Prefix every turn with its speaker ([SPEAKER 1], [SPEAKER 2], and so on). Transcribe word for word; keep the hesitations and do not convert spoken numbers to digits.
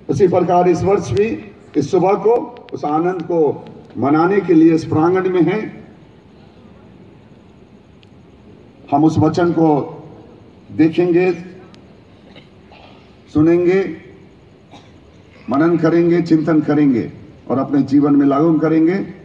[SPEAKER 1] उसी प्रकार इस वर्ष भी इस सुबह को उस आनंद को मनाने के लिए इस प्रांगण में हैं। हम उस वचन को देखेंगे, सुनेंगे, मनन करेंगे, चिंतन करेंगे और अपने जीवन में लागू करेंगे।